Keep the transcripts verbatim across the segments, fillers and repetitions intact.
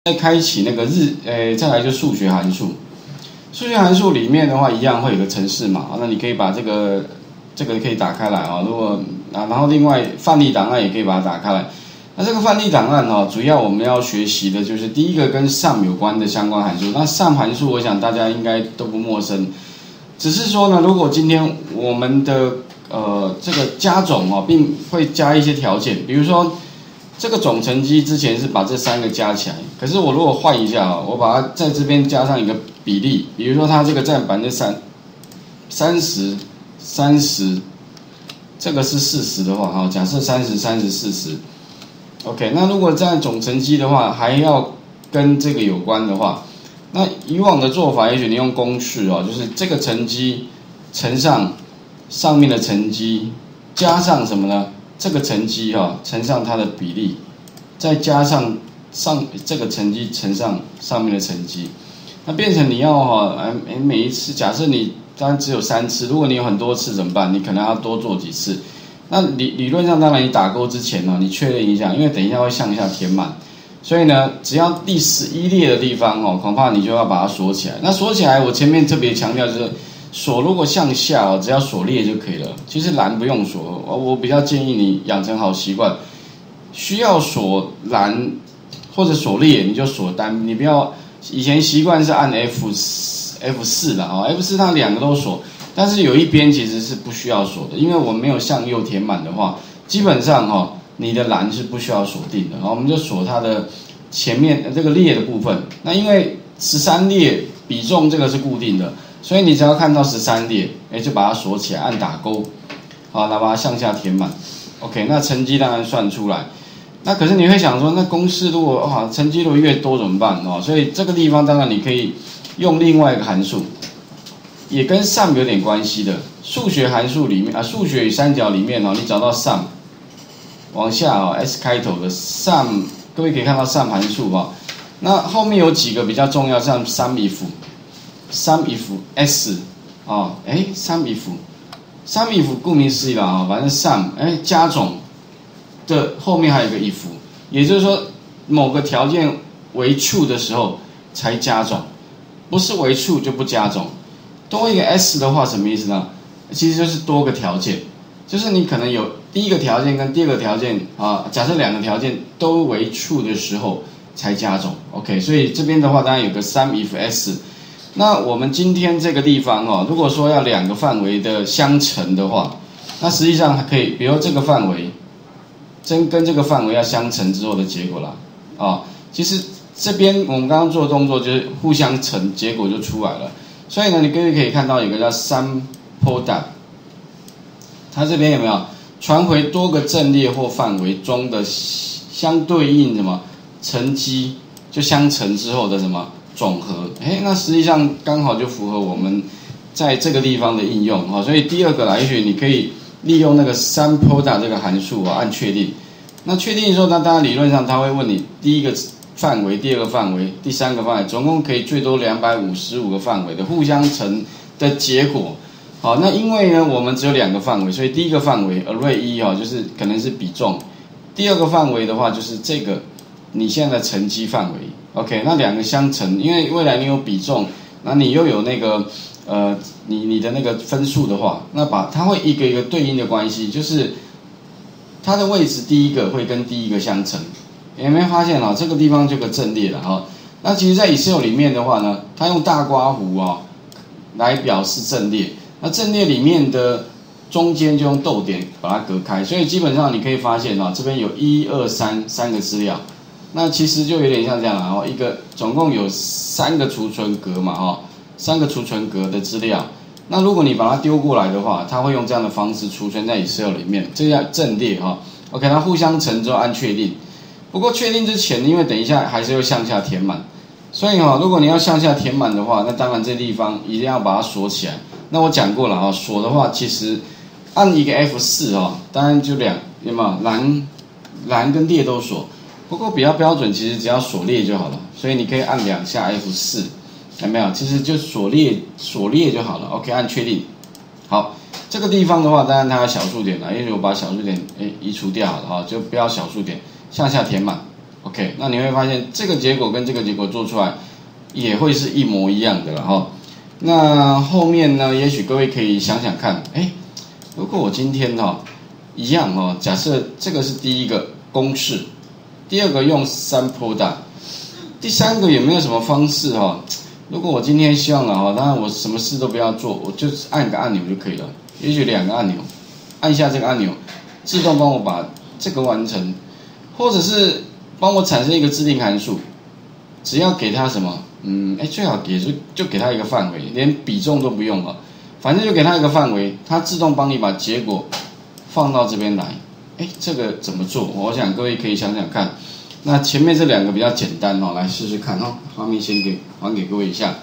再开启那个日，呃，再来就数学函数。数学函数里面的话，一样会有个程式码，那你可以把这个这个可以打开来啊。如果啊，然后另外范例档案也可以把它打开来。那这个范例档案哦，主要我们要学习的就是第一个跟 sum 有关的相关函数。那 sum 函数，我想大家应该都不陌生。只是说呢，如果今天我们的呃这个加总哦，并会加一些条件，比如说。这个总乘积之前是把这三个加起来，可是我如果换一下啊，我把它在这边加上一个比例，比如说它这个占百分之三、三十、三十，这个是四十的话，哈，假设三十、三十、四十 ，OK， 那如果占总乘积的话，还要跟这个有关的话，那以往的做法，也许你用公式哦，就是这个乘积乘上上面的乘积，加上什么呢？这个乘积哈乘上它的比例，再加上上这个乘积乘上上面的乘积，那变成你要哈哎每一次假设你当然只有三次，如果你有很多次怎么办？你可能要多做几次。那理理论上当然你打勾之前呢，你确认一下，因为等一下会向下填满，所以呢只要第十一列的地方哦，恐怕你就要把它锁起来。那锁起来，我前面特别强调就是。锁如果向下哦，只要锁列就可以了。其实栏不用锁，我比较建议你养成好习惯。需要锁栏或者锁列，你就锁单，你不要以前习惯是按 F F 四的啊 ，F 四它两个都锁，但是有一边其实是不需要锁的，因为我没有向右填满的话，基本上哈你的栏是不需要锁定的。我们就锁它的前面这个列的部分。那因为十三列比重这个是固定的。所以你只要看到十三列，哎，就把它锁起来，按打勾，好，来把它向下填满。OK， 那乘积当然算出来。那可是你会想说，那公式如果啊乘积如果越多怎么办哦？所以这个地方当然你可以用另外一个函数，也跟 sum 有点关系的。数学函数里面啊，数学与三角里面哦，你找到 sum， 往下哦 S 开头的 sum， 各位可以看到 sum 函数哈。那后面有几个比较重要，像 sum if。sum if s 啊，哎 ，sum if sum if 顾名思义了啊，反正 sum 哎加总的后面还有一个 if， 也就是说某个条件为 true 的时候才加总，不是为 true 就不加总。多一个 s 的话什么意思呢？其实就是多个条件，就是你可能有第一个条件跟第二个条件啊，假设两个条件都为 true 的时候才加总。OK， 所以这边的话当然有个 sum if s。那我们今天这个地方哦，如果说要两个范围的相乘的话，那实际上还可以，比如这个范围，真跟这个范围要相乘之后的结果啦，啊、哦，其实这边我们刚刚做的动作就是互相乘，结果就出来了。所以呢，你各位可以看到有个叫 sum product， 它这边有没有传回多个阵列或范围中的相对应什么乘积，就相乘之后的什么？总和，哎，那实际上刚好就符合我们在这个地方的应用哈，所以第二个啦，也许你可以利用那个 sum product 这个函数啊，按确定。那确定的时候，那当然理论上他会问你第一个范围、第二个范围、第三个范围，总共可以最多两百五十五个范围的互相乘的结果。好，那因为呢我们只有两个范围，所以第一个范围 array 一哈，就是可能是比重；第二个范围的话就是这个你现在的乘积范围。OK， 那两个相乘，因为未来你有比重，那你又有那个呃，你你的那个分数的话，那把它会一个一个对应的关系，就是它的位置第一个会跟第一个相乘。有没有发现啊？这个地方就个阵列了哈。那其实，在 Excel 里面的话呢，它用大括弧啊来表示阵列，那阵列里面的中间就用逗点把它隔开，所以基本上你可以发现啊，这边有一二三三个资料。那其实就有点像这样啊，一个总共有三个储存格嘛，哈，三个储存格的资料。那如果你把它丢过来的话，它会用这样的方式储存在 Excel 里面，这叫阵列哈。OK， 它互相乘之后按确定。不过确定之前，因为等一下还是会向下填满，所以哈，如果你要向下填满的话，那当然这地方一定要把它锁起来。那我讲过了啊，锁的话其实按一个 F 四哈，当然就两有没有栏栏跟列都锁。不过比较标准，其实只要锁列就好了，所以你可以按两下 F 四，有没有？其实就锁列锁列就好了。OK， 按确定。好，这个地方的话，当然它有小数点了，因为我把小数点诶移除掉好了哈，就不要小数点，向下填满。 OK， 那你会发现这个结果跟这个结果做出来也会是一模一样的了哈。那后面呢，也许各位可以想想看，哎，如果我今天哈一样哈，假设这个是第一个公式，第二个用三 product， 第三个有没有什么方式哈？如果我今天希望了哈，当然我什么事都不要做，我就按个按钮就可以了。也许两个按钮，按下这个按钮，自动帮我把这个完成，或者是帮我产生一个自定函数，只要给它什么，嗯，哎，最好给就就给它一个范围，连比重都不用了，反正就给它一个范围，它自动帮你把结果放到这边来。哎，这个怎么做？我想各位可以想想看。那前面这两个比较简单哦，来试试看哦。画面先给还给各位一下。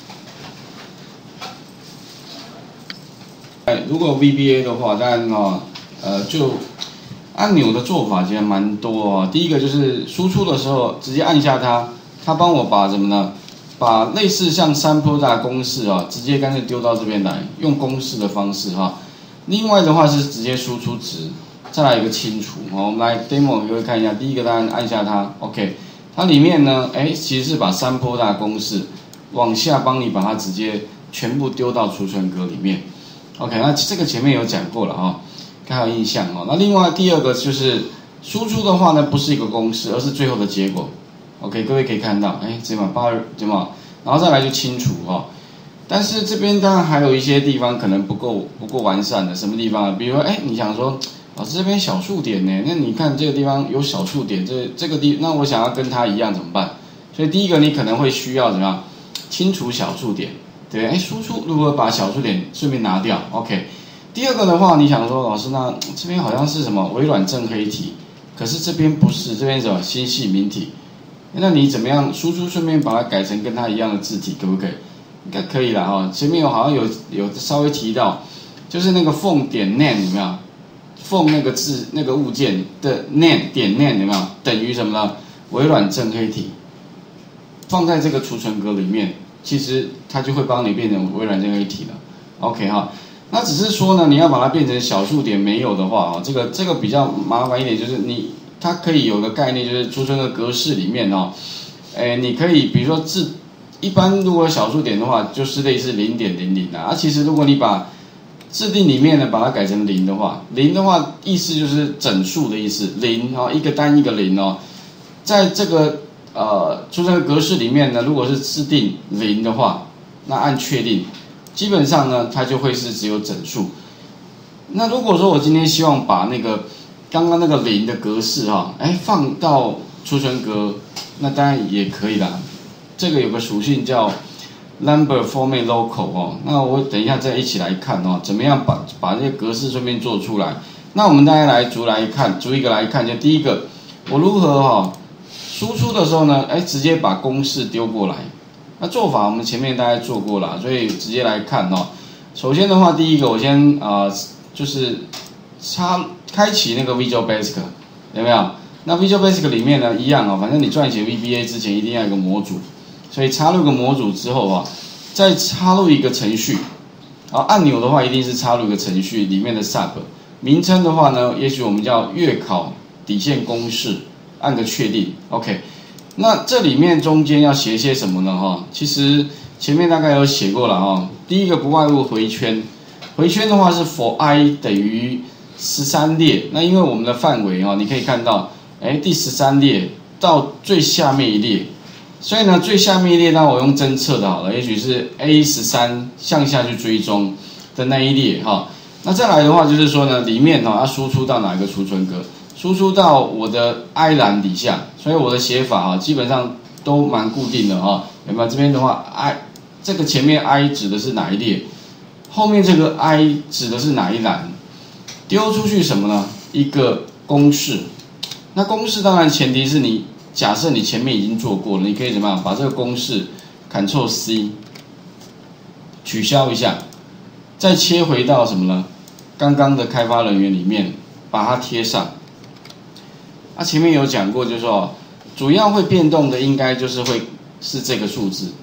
哎，如果 V B A 的话，当然哦，呃，就按钮的做法其实蛮多哦。第一个就是输出的时候直接按下它，它帮我把什么呢？把类似像三 product 公式啊，直接干脆丢到这边来，用公式的方式哈。另外的话是直接输出值。再来一个清除，好，我们来 demo 各位看一下。第一个当然按下它 ，OK， 它里面呢，哎，其实是把三波大公式往下帮你把它直接全部丢到储存格里面 ，OK， 那这个前面有讲过了哈，还有印象哦。那另外第二个就是输出的话呢，不是一个公式，而是最后的结果 ，OK， 各位可以看到，哎，这嘛八对吗？然后再来就清除哈。但是这边当然还有一些地方可能不够不够完善的，什么地方啊？比如说，哎，你想说。老师这边小数点呢？那你看这个地方有小数点，这这个地，那我想要跟它一样怎么办？所以第一个你可能会需要怎么样？清除小数点，对不对？哎，输出如何把小数点顺便拿掉 ？OK。第二个的话，你想说老师那这边好像是什么微软正黑体，可是这边不是，这边什么星系明体？那你怎么样输出顺便把它改成跟它一样的字体，可不可以？应该可以了哈。前面有好像有有稍微提到，就是那个凤点 name 有没有？凤那个字那个物件的 name 点 name 有没有等于什么呢？微软正黑体放在这个储存格里面，其实它就会帮你变成微软正黑体了。OK 哈，那只是说呢，你要把它变成小数点没有的话哦，这个这个比较麻烦一点，就是你它可以有个概念，就是储存的格式里面哦，哎，你可以比如说字一般如果小数点的话，就是类似零点零零啊，啊，其实如果你把制定里面呢，把它改成零的话，零的话意思就是整数的意思，零哦，一个单一个零哦，在这个呃储存格式里面呢，如果是制定零的话，那按确定，基本上呢它就会是只有整数。那如果说我今天希望把那个刚刚那个零的格式哈，哎放到储存格，那当然也可以啦。这个有个属性叫Number format local 哦，那我等一下再一起来看哦，怎么样把把这个格式顺便做出来？那我们大家来逐来看，逐一个来看。就第一个，我如何哈、哦、输出的时候呢？哎，直接把公式丢过来。那做法我们前面大概做过了，所以直接来看哦。首先的话，第一个我先啊、呃、就是插开启那个 Visual Basic， 有没有？那 Visual Basic 里面呢一样哦，反正你撰写 V B A 之前一定要有个模组。所以插入个模组之后啊，再插入一个程序，啊按钮的话一定是插入一个程序里面的 sub， 名称的话呢，也许我们叫月考底线公式，按个确定 ，OK。那这里面中间要写些什么呢？哈，其实前面大概有写过了哈。第一个不外乎回圈，回圈的话是 for i 等于十三列，那因为我们的范围啊，你可以看到，哎第十三列到最下面一列。所以呢，最下面一列呢，我用侦测的好了，也许是 A 十三向下去追踪的那一列哈。那再来的话就是说呢，里面哈要输出到哪一个储存格？输出到我的 I 栏底下，所以我的写法哈基本上都蛮固定的哈。有没有？这边的话 ，I 这个前面 I 指的是哪一列？后面这个 I 指的是哪一栏？丢出去什么呢？一个公式。那公式当然前提是你。假设你前面已经做过了，你可以怎么样把这个公式 Ctrl C 取消一下，再切回到什么呢？刚刚的开发人员里面把它贴上。啊，前面有讲过，就是说主要会变动的应该就是会是这个数字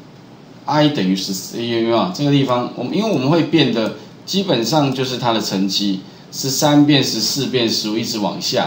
i 等于十四，有没有？这个地方我们因为我们会变的基本上就是它的乘积，十三变十四变十五一直往下啊。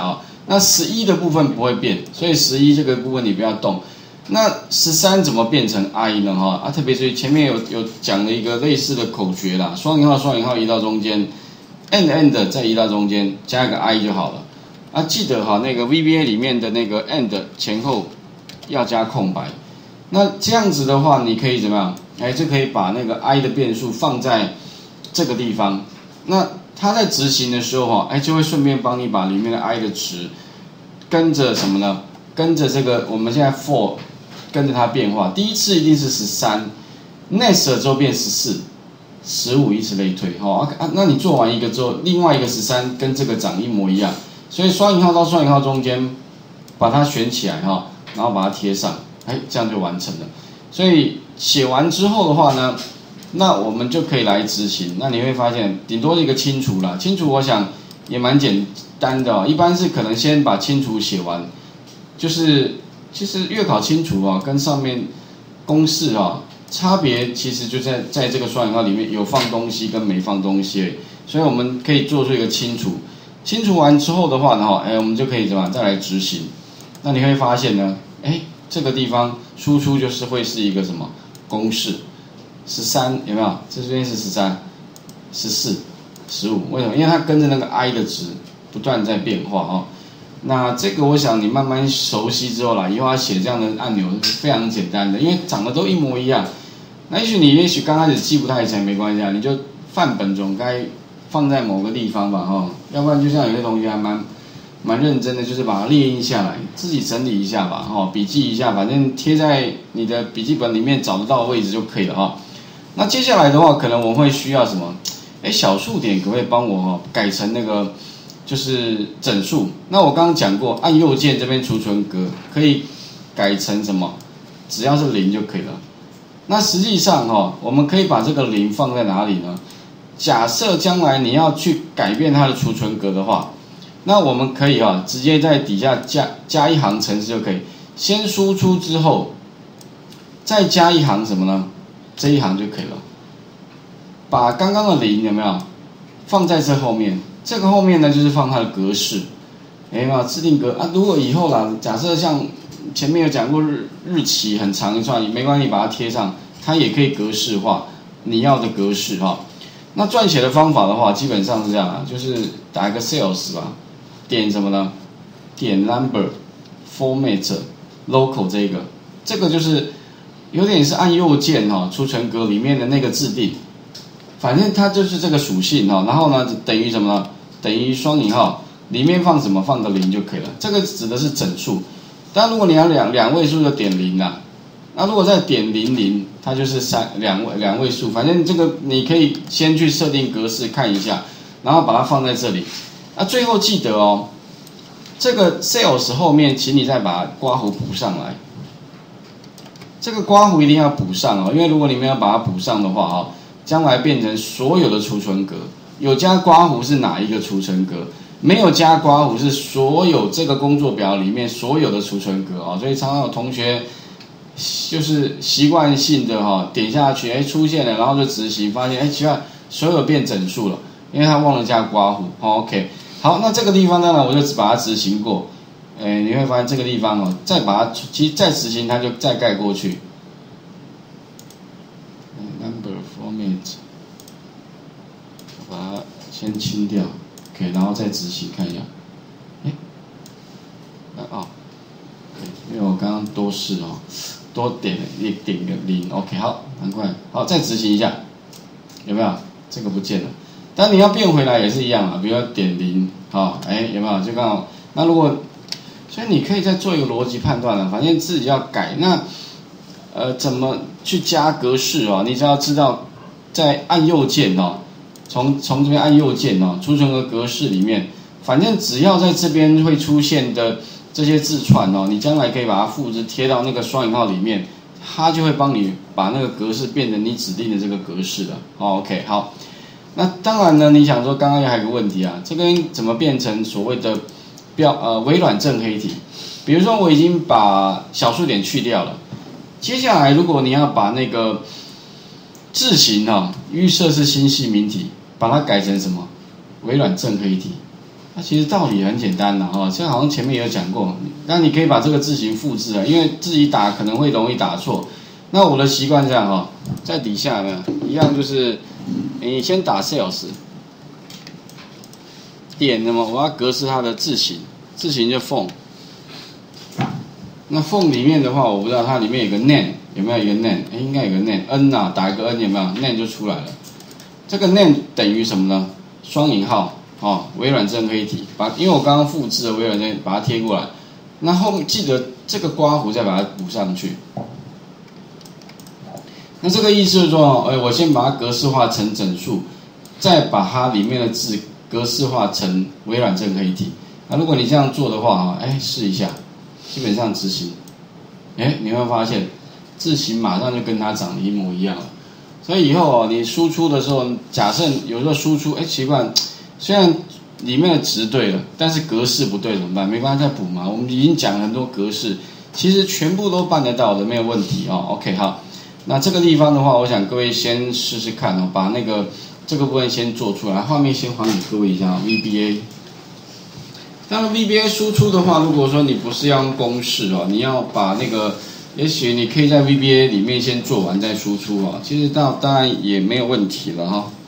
那十一的部分不会变，所以十一这个部分你不要动。那十三怎么变成 I 呢？哈啊，特别是前面有有讲了一个类似的口诀啦，双引号双引号移到中间 ，and and 再移到中间，加一个 I 就好了。啊，记得哈，那个 V B A 里面的那个 and 前后要加空白。那这样子的话，你可以怎么样？哎，就可以把那个 I 的变数放在这个地方。那它在执行的时候哈，哎，就会顺便帮你把里面的 I 的值跟着什么呢？跟着这个我们现在 for 跟着它变化。第一次一定是十三 ，next 之后变十四、十五，以此类推。哈啊，那你做完一个之后，另外一个十三跟这个长一模一样，所以双引号到双引号中间把它选起来哈，然后把它贴上，哎，这样就完成了。所以写完之后的话呢，那我们就可以来执行。那你会发现，顶多一个清除啦，清除我想也蛮简单的哦。一般是可能先把清除写完，就是其实月考清除啊，跟上面公式啊差别其实就在在这个双引号里面有放东西跟没放东西，所以我们可以做出一个清除。清除完之后的话呢，哎，我们就可以怎么再来执行。那你会发现呢，哎，这个地方输出就是会是一个什么公式？十三有没有？这边是十三、十四、十五，为什么？因为它跟着那个 I 的值不断在变化哦。那这个我想你慢慢熟悉之后啦，以后要写这样的按钮是非常简单的，因为长得都一模一样。那也许你也许刚开始记不太起来没关系啊，你就范本总该放在某个地方吧，哈，要不然就像有些同学还蛮蛮认真的，就是把它列印下来，自己整理一下吧，哈，笔记一下，反正贴在你的笔记本里面找得到的位置就可以了哈。那接下来的话，可能我会需要什么？哎，小数点可不可以帮我哈改成那个就是整数？那我刚刚讲过，按右键这边储存格可以改成什么？只要是零就可以了。那实际上哈，我们可以把这个零放在哪里呢？假设将来你要去改变它的储存格的话，那我们可以啊直接在底下加加一行程式就可以，先输出之后，再加一行什么呢？这一行就可以了。把刚刚的零有没有放在这后面？这个后面呢就是放它的格式，有没有制定格啊？如果以后啦，假设像前面有讲过日日期很长一串，没关系，把它贴上，它也可以格式化你要的格式哈。那撰写的方法的话，基本上是这样啊，就是打一个 sales 吧，点什么呢？点 number format local 这个，这个就是有点是按右键哈，储存格里面的那个制定，反正它就是这个属性哈。然后呢，等于什么呢？等于双引号里面放什么？放个零就可以了。这个指的是整数，但如果你要两两位数就点零啦。那如果再点零零，它就是三两位两位数，反正这个你可以先去设定格式看一下，然后把它放在这里。那最后记得哦，这个 sales 后面，请你再把刮弧补上来。这个刮弧一定要补上哦，因为如果你没有把它补上的话哦，将来变成所有的储存格，有加刮弧是哪一个储存格？没有加刮弧是所有这个工作表里面所有的储存格哦，所以常常有同学就是习惯性的哈点下去，哎出现了，然后就执行，发现哎奇怪，所有变整数了，因为他忘了加刮弧。哦 OK， 好，那这个地方当然我就只把它执行过，哎你会发现这个地方哦，再把它其实再执行它就再盖过去。Number format， 把它先清掉 ，OK， 然后再执行看一下，哎，哦，因为我刚刚多试哦。多点了一点个零 ，OK， 好，难怪，好，再执行一下，有没有？这个不见了，但你要变回来也是一样啊，比如说点零，好，哎，有没有？就刚好，那如果，所以你可以再做一个逻辑判断了，反正自己要改，那呃怎么去加格式哦？你只要知道，在按右键哦，从从这边按右键哦，储存个格式里面，反正只要在这边会出现的。这些字串哦，你将来可以把它复制贴到那个双引号里面，它就会帮你把那个格式变成你指定的这个格式了。哦 OK， 好，那当然呢，你想说刚刚还有个问题啊，这边怎么变成所谓的标呃微软正黑体？比如说我已经把小数点去掉了，接下来如果你要把那个字形啊预设是新细明体，把它改成什么？微软正黑体。 那其实道理很简单的哈，这好像前面也有讲过。那你可以把这个字形复制啊，因为自己打可能会容易打错。那我的习惯这样哈，在底下呢一样就是你先打 sales 点，那么我要格式它的字形，字形就 font。那 font 里面的话，我不知道它里面有个 name 有没有一个 name？ 哎，应该有个 name n 啊，打一个 n 有没有 name 就出来了。这个 name 等于什么呢？双引号哦，微软正黑体，把因为我刚刚复制了微软正，把它贴过来。那后面记得这个刮弧再把它补上去。那这个意思就是说，哎，我先把它格式化成整数，再把它里面的字格式化成微软正黑体。那如果你这样做的话啊，哎，试一下，基本上执行，哎，你会发现字形马上就跟它长得一模一样了。所以以后哦，你输出的时候，假设有时候输出，哎，奇怪，虽然里面的值对了，但是格式不对怎么办？没关系，再补嘛。我们已经讲了很多格式，其实全部都办得到的，没有问题哦。OK， 好，那这个地方的话，我想各位先试试看哦，把那个这个部分先做出来，画面先还给各位一下 V B A。当然 V B A 输出的话，如果说你不是要用公式哦，你要把那个。也许你可以在 V B A 里面先做完再输出啊，其实到当然也没有问题了哈。